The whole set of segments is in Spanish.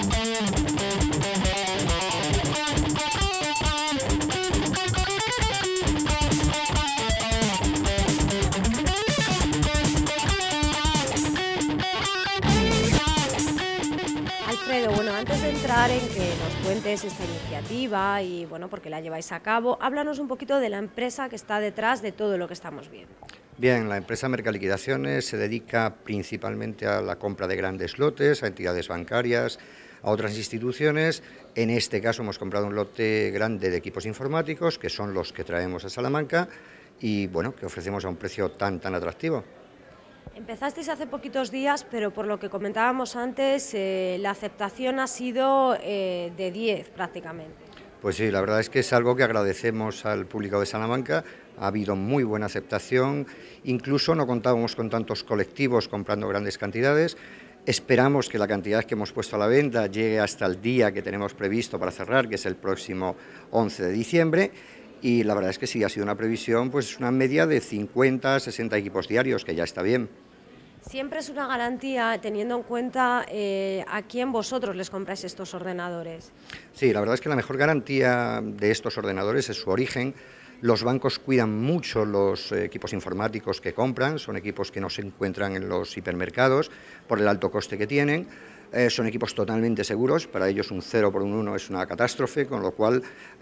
Alfredo, bueno, antes de entrar en que nos cuentes esta iniciativa y, bueno, por qué la lleváis a cabo, háblanos un poquito de la empresa que está detrás de todo lo que estamos viendo. Bien, la empresa Mercaliquidaciones se dedica principalmente a la compra de grandes lotes, a entidades bancarias, a otras instituciones. En este caso hemos comprado un lote grande de equipos informáticos, que son los que traemos a Salamanca y, bueno, que ofrecemos a un precio tan atractivo. Empezasteis hace poquitos días, pero por lo que comentábamos antes, la aceptación ha sido de 10 prácticamente. Pues sí, la verdad es que es algo que agradecemos al público de Salamanca. Ha habido muy buena aceptación, incluso no contábamos con tantos colectivos comprando grandes cantidades. Esperamos que la cantidad que hemos puesto a la venta llegue hasta el día que tenemos previsto para cerrar, que es el próximo 11 de diciembre. Y la verdad es que sí, ha sido una previsión, pues una media de 50 a 60 equipos diarios, que ya está bien. Siempre es una garantía teniendo en cuenta a quién vosotros les compráis estos ordenadores. Sí, la verdad es que la mejor garantía de estos ordenadores es su origen. Los bancos cuidan mucho los equipos informáticos que compran, son equipos que no se encuentran en los hipermercados por el alto coste que tienen. Son equipos totalmente seguros, para ellos un 0 por un 1 es una catástrofe, con lo cual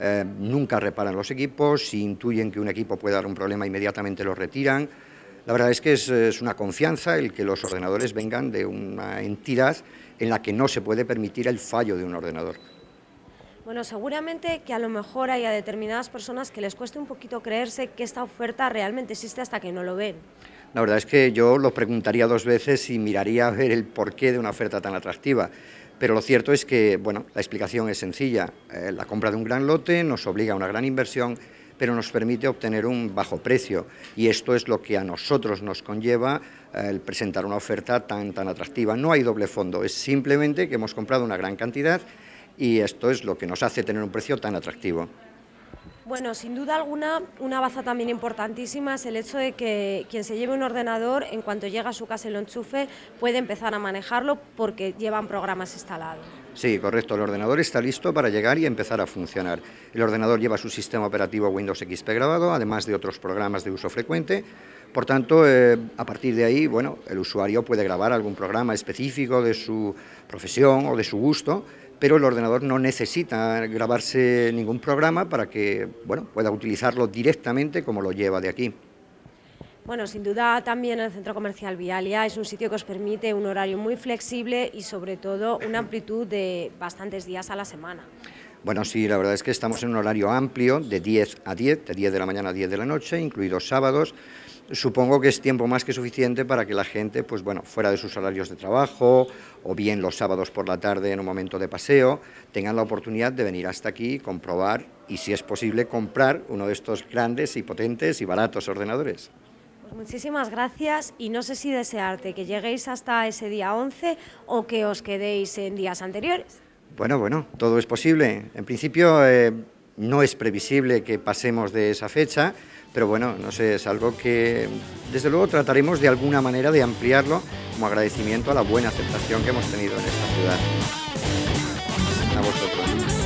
nunca reparan los equipos, si intuyen que un equipo puede dar un problema inmediatamente lo retiran. La verdad es que es una confianza el que los ordenadores vengan de una entidad en la que no se puede permitir el fallo de un ordenador. Bueno, seguramente que a lo mejor hay a determinadas personas que les cueste un poquito creerse que esta oferta realmente existe hasta que no lo ven. La verdad es que yo lo preguntaría 2 veces y miraría a ver el porqué de una oferta tan atractiva. Pero lo cierto es que, bueno, la explicación es sencilla. La compra de un gran lote nos obliga a una gran inversión, pero nos permite obtener un bajo precio. Y esto es lo que a nosotros nos conlleva el presentar una oferta tan atractiva. No hay doble fondo, es simplemente que hemos comprado una gran cantidad y esto es lo que nos hace tener un precio tan atractivo. Bueno, sin duda alguna, una baza también importantísima es el hecho de que quien se lleve un ordenador, en cuanto llega a su casa y lo enchufe, puede empezar a manejarlo porque llevan programas instalados. Sí, correcto. El ordenador está listo para llegar y empezar a funcionar. El ordenador lleva su sistema operativo Windows XP grabado, además de otros programas de uso frecuente. Por tanto, a partir de ahí, bueno, el usuario puede grabar algún programa específico de su profesión o de su gusto, pero el ordenador no necesita grabarse ningún programa para que, bueno, pueda utilizarlo directamente como lo lleva de aquí. Bueno, sin duda también el Centro Comercial Vialia es un sitio que os permite un horario muy flexible y sobre todo una amplitud de bastantes días a la semana. Bueno, sí, la verdad es que estamos en un horario amplio de 10 a 10, de 10 de la mañana a 10 de la noche, incluidos sábados. Supongo que es tiempo más que suficiente para que la gente, pues bueno, fuera de sus horarios de trabajo o bien los sábados por la tarde en un momento de paseo, tengan la oportunidad de venir hasta aquí, comprobar y, si es posible, comprar uno de estos grandes y potentes y baratos ordenadores. Pues muchísimas gracias y no sé si desearte que lleguéis hasta ese día 11 o que os quedéis en días anteriores. Bueno, todo es posible. En principio no es previsible que pasemos de esa fecha, pero bueno, no sé, es algo que desde luego trataremos de alguna manera de ampliarlo como agradecimiento a la buena aceptación que hemos tenido en esta ciudad. A vosotros.